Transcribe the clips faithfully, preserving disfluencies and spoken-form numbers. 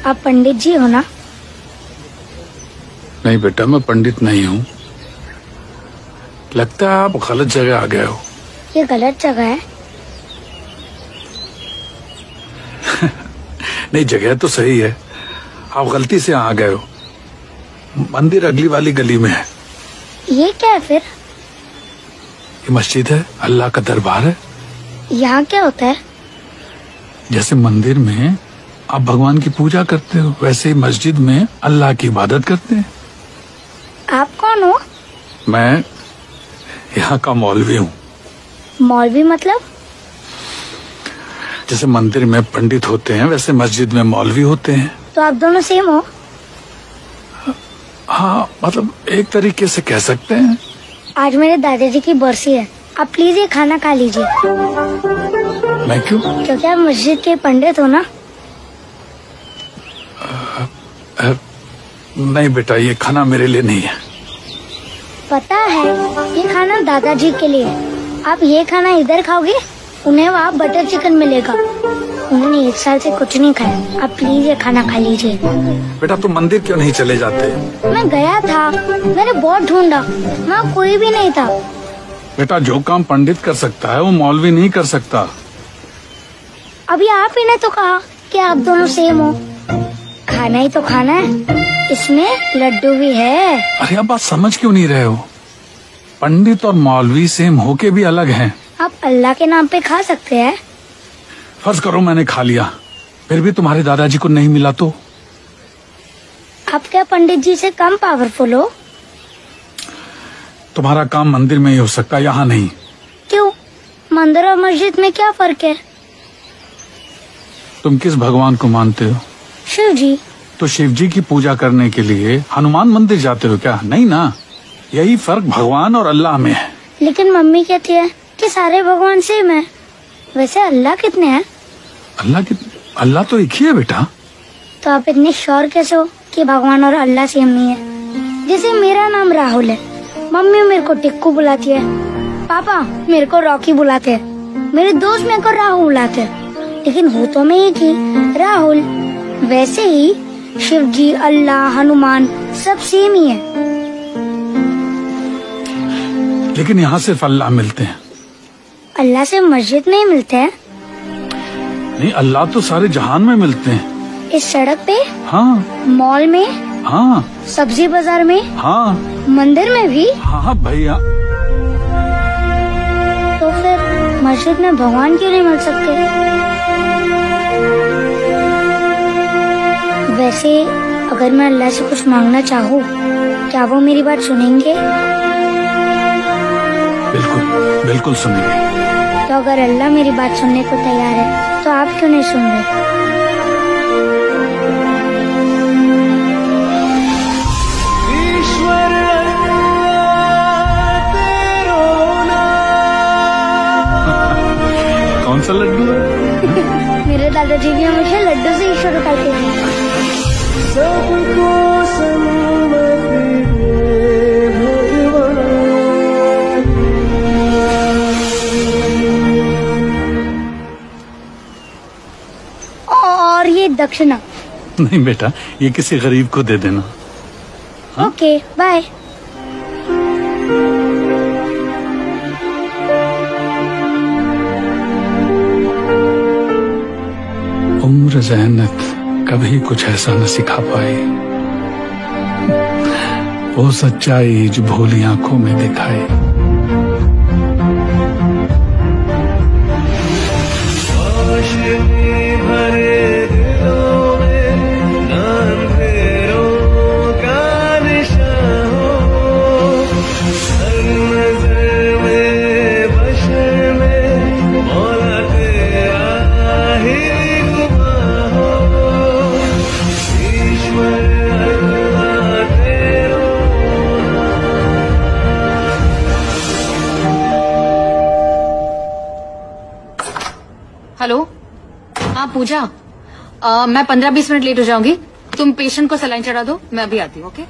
आप पंडित जी हो ना? नहीं बेटा, मैं पंडित नहीं हूँ। लगता है आप गलत जगह आ गए हो। ये गलत जगह है? नहीं, जगह तो सही है, आप गलती से आ गए हो। मंदिर अगली वाली गली में है। ये क्या है फिर? ये मस्जिद है, अल्लाह का दरबार है। यहाँ क्या होता है? जैसे मंदिर में आप भगवान की पूजा करते हो, वैसे ही मस्जिद में अल्लाह की इबादत करते हैं। आप कौन हो? मैं यहाँ का मौलवी हूँ। मौलवी मतलब? जैसे मंदिर में पंडित होते हैं, वैसे मस्जिद में मौलवी होते हैं। तो आप दोनों सेम हो? हाँ, मतलब एक तरीके से कह सकते हैं। आज मेरे दादाजी की बरसी है, आप प्लीज ये खाना खा लीजिए। मैं क्यों? क्योंकि आप मस्जिद के पंडित हो ना। आ, आ, नहीं बेटा, ये खाना मेरे लिए नहीं है। पता है, ये खाना दादाजी के लिए है। आप ये खाना इधर खाओगे, उन्हें वहाँ बटर चिकन मिलेगा। उन्होंने एक साल से कुछ नहीं खाया। आप प्लीज ये खाना खा लीजिए। बेटा, तुम मंदिर क्यों नहीं चले जाते? मैं गया था, मैंने बहुत ढूंढा, वहाँ कोई भी नहीं था। बेटा, जो काम पंडित कर सकता है वो मौलवी नहीं कर सकता। अभी आप ही ने तो कहा कि आप दोनों सेम हो। खाना ही तो खाना है, इसमें लड्डू भी है। अरे आप बात समझ क्यों नहीं रहे हो? पंडित और मौलवी सेम होके भी अलग हैं। आप अल्लाह के नाम पे खा सकते हैं। फर्ज करो मैंने खा लिया, फिर भी तुम्हारे दादाजी को नहीं मिला तो? आप क्या पंडित जी से कम पावरफुल हो? तुम्हारा काम मंदिर में ही हो सकता है, यहाँ नहीं। क्यों? मंदिर और मस्जिद में क्या फर्क है? तुम किस भगवान को मानते हो? शिव जी। तो शिव जी की पूजा करने के लिए हनुमान मंदिर जाते हो क्या? नहीं ना। यही फर्क भगवान और अल्लाह में है। लेकिन मम्मी कहती है कि सारे भगवान सेम है। वैसे अल्लाह कितने हैं? अल्लाह कितने? अल्लाह तो एक ही है बेटा। तो आप इतने श्योर कैसे हो कि भगवान और अल्लाह सेम नहीं है? जैसे मेरा नाम राहुल है, मम्मी मेरे को टिक्कू बुलाती है, पापा मेरे को रॉकी बुलाते हैं, मेरे दोस्त मेरे को राहुल बुलाते हैं, लेकिन हो तो मैं एक ही, राहुल। वैसे ही शिव जी, अल्लाह, हनुमान सब सेम ही है। लेकिन यहाँ सिर्फ अल्लाह मिलते हैं। अल्लाह से मस्जिद में ही मिलते हैं? नहीं, अल्लाह तो सारे जहान में मिलते हैं। इस सड़क पे? हाँ। मॉल में? हाँ। सब्जी बाजार में? हाँ। मंदिर में भी? हाँ भैया। तो फिर मस्जिद में भगवान क्यों नहीं मिल सकते? वैसे अगर मैं अल्लाह से कुछ मांगना चाहूँ, क्या वो मेरी बात सुनेंगे? बिल्कुल बिल्कुल सुनेंगे। तो अगर अल्लाह मेरी बात सुनने को तैयार है, तो आप क्यों नहीं सुन रहे? कौन सा लड्डू है? मेरे दादाजी ने मुझे लड्डू से ही शुरू करते थे। और ये दक्षिणा? नहीं बेटा, ये किसी गरीब को दे देना। हाँ? Okay, bye. उम्र ज़हनत कभी कुछ ऐसा न सिखा पाई, वो सच्चाई जो भोली आंखों में दिखाई। हेलो, हाँ पूजा, आ, मैं पंद्रह बीस मिनट लेट हो जाऊंगी। तुम पेशेंट को सलाइन चढ़ा दो, मैं अभी आती हूँ। ओके?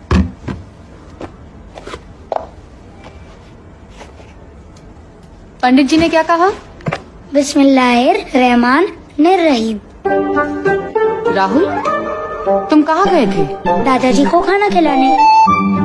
पंडित जी ने क्या कहा? बिस्मिल्लाहिर रहमान निर रहीम। राहुल, तुम कहाँ गए थे? दादाजी को खाना खिलाने।